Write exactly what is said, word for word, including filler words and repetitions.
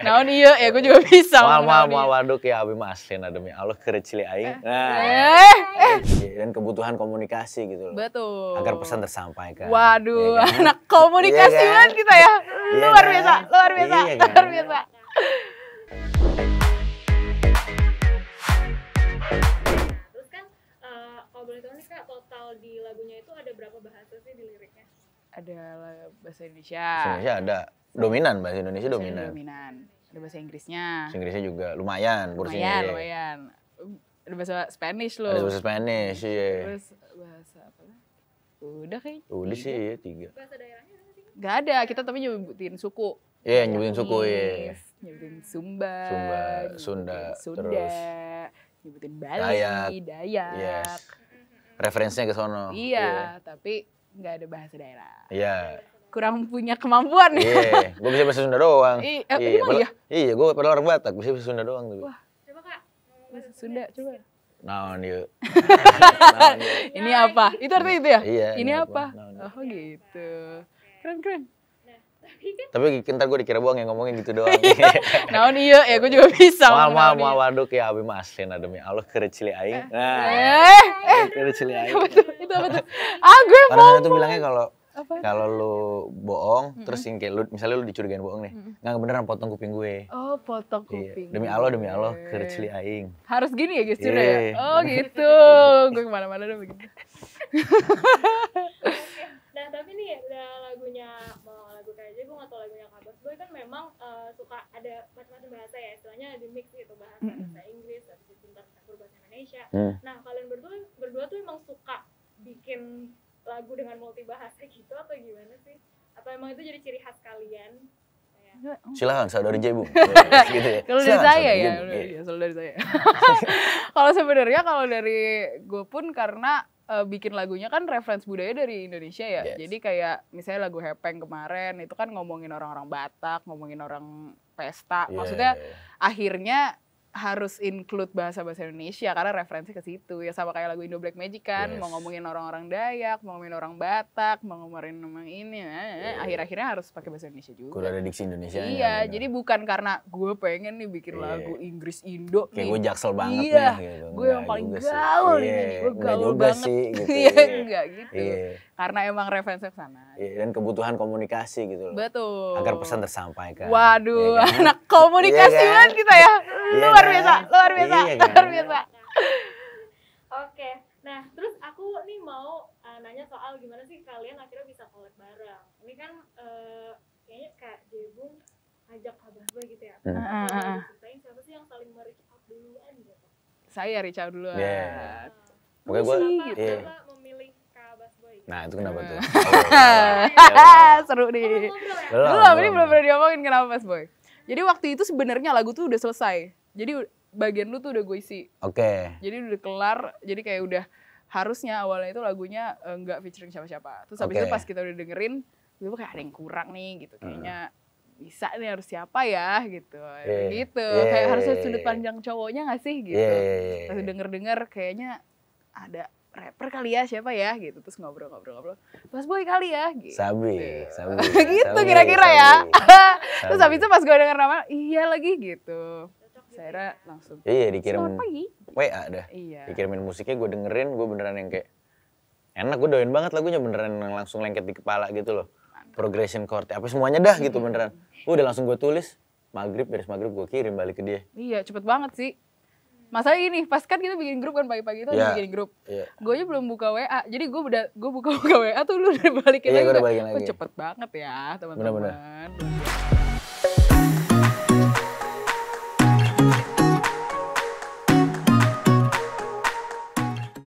Naon iya ya gue juga bisa. Mal mal mal waduk ya abi maslin demi Allah kerecili aing. Nah. Eh, eh. Dan kebutuhan komunikasi gitu loh. Betul. Agar pesan tersampaikan. Waduh, ya kan? anak komunikasi iya kan? banget kita ya. Iya Luar kan? biasa, luar biasa, Iya kan? luar biasa. Terus kan uh, kalau boleh tahu nih Kak, total di lagunya itu ada berapa bahasa sih di liriknya? Ada bahasa Indonesia. Bahasa Indonesia ada. Dominan bahasa Indonesia Bahasa dominan. dominan. Ada bahasa Inggrisnya. Bahasa Inggrisnya juga lumayan porsinya. Lumayan, iya. lumayan. Ada bahasa Spanish loh. Ada bahasa Spanish iya. Terus bahasa apa lah? Udah kayaknya. Udah sih iya tiga. Bahasa daerahnya ada nggak sih? Gak ada, kita tapi nyebutin suku. Iya nyebutin suku iya. Yes, nyebutin Sumba, Sumba, nyebutin Sunda, Sunda, terus nyebutin Bali, Dayak. Dayak. Yes. Referensinya ke sono. Iya, tapi nggak ada bahasa daerah. Iya. Kurang punya kemampuan ya. Iya, gue bisa bahasa Sunda doang. I- eh, emang padahal- iya? Iya, gue padahal orang Batak, bisa bahasa Sunda doang tuh. Wah. Coba Kak. ngomong Bahasa bahasa Sunda coba. Naon yuk. Ini apa? Itu artinya itu ya? Iya, Ini ini apa? apa? Nah, Oh gitu. Keren keren. Nah, tapi kan Tapi ntar gue dikira bohong yang ngomongin gitu doang. Naon iya ya gue juga bisa. Mal ngomong mal naon mal iya. waduk ya abi maslin demi Allah kerecili aing. Nah, Eh, eh, kerecili aing. apa tuh? Itu apa tuh? Ah gue mau. Orang itu bilangnya kalau Apa? kalau lu bohong, terus yang kayak lu misalnya lu dicurigain bohong nih, nggak beneran potong kuping gue. Oh, potong Iya. kuping. Demi Allah, demi Allah, gue. kerecili aing. Harus gini ya guys, Iya. sudah ya? Oh gitu. Gue kemana-mana udah begitu. nah tapi nih udah lagunya mau lagu kayak aja gue nggak tahu lagunya Kak Bas Boy kan memang uh, suka ada macam-macam bahasa ya istilahnya di mix gitu bahasa bahasa Inggris habis itu ntar campur bahasa Indonesia. Hmm. Nah kalian berdua berdua tuh emang suka bikin lagu dengan multi bahasa gitu atau gimana sih? Atau emang itu jadi ciri khas kalian? Kayak, Silakan saudari Jebung. gitu ya. Kalau dari Silakan, saya saudari ya, Jebung. Iya. iya, selalu dari saya. Kalau sebenarnya kalau dari gue pun karena uh, bikin lagunya kan reference budaya dari Indonesia ya. Yes. Jadi kayak misalnya lagu Hepeng kemarin itu kan ngomongin orang-orang Batak, ngomongin orang pesta. Iya. Maksudnya akhirnya harus include bahasa-bahasa Indonesia karena referensi ke situ. Ya sama kayak lagu Indo Black Magic kan, Yes. mau ngomongin orang-orang Dayak, mau ngomongin orang Batak, mau ngomongin orang ini, Iya. akhir-akhirnya harus pakai bahasa Indonesia juga. Kudu ada diksi Indonesia. Iya, jadi bukan karena gue pengen nih bikin Iya. lagu Inggris Indo kayak nih. gue jaksel banget Iya, nih gitu. gue yang Enggak paling juga sih. gaul Iya, ini, gue enggak gaul juga banget. sih gitu. Iya, Iya. enggak gitu. Iya. Karena emang referensi ke sana. Iya, dan kebutuhan komunikasi gitu loh. Betul. Agar pesan tersampaikan. Waduh, Iya kan? anak komunikasi Iya kan? banget kita ya. Iya Luar kan? biasa, luar biasa, Iya kan? luar biasa. Oke, nah terus aku nih mau uh, nanya soal gimana sih kalian akhirnya bisa collab bareng. Ini kan uh, kayaknya Kak Jebung ajak Kak Bas Boy gitu ya. Hmm. Kalau Ah, ah, ah. diceritain siapa sih yang saling mereach out duluan gitu? Saya Richard duluan. Iya. Nah, Pokoknya gue, Musik, kenapa, iya. kenapa memilih Kak Bas Boy? Nah itu kenapa tuh? Seru nih. Ngobrol ya? Belum, Belum, ini belum. belum pernah diomongin kenapa Mas Boy. Jadi waktu itu sebenarnya lagu tuh udah selesai. Jadi bagian lu tuh udah gue isi. Oke. Jadi udah kelar, jadi kayak udah harusnya awalnya itu lagunya eh, nggak featuring siapa-siapa. Terus habis Oke. itu pas kita udah dengerin, gue kayak ada yang kurang nih gitu. Kayaknya bisa nih harus siapa ya gitu. Iya. Gitu. Iya, Kayak iya, harus ada iya, sudut iya. pandang cowoknya nggak sih gitu. Iya, iya, iya. Pas denger-denger kayaknya ada rapper kali ya siapa ya gitu. Terus ngobrol-ngobrol-ngobrol. Mas Boy kali ya gitu. Sabi, sabi. Gitu sabi, kira-kira ya. sabi. Terus habis itu pas gue denger nama, iya lagi gitu. Saya langsung. Iya dikirim Selamat pagi. W A dah. Iya. Dikirimin musiknya gue dengerin, gue beneran yang kayak enak, gue doain banget lagunya beneran yang langsung lengket di kepala gitu loh. Progression chord, apa semuanya dah gitu beneran. Udah langsung gue tulis, maghrib, beres maghrib gue kirim balik ke dia. Iya, cepet banget sih. Masalah ini, pas kan kita bikin grup kan pagi-pagi itu Iya. ada bikin grup. Iya. Gue aja belum buka W A, jadi gue udah gue buka buka W A tuh lu udah balikin Iya, lagi. gua udah udah, balikin "Wah, lagi." cepet banget ya Bener-bener. teman-teman.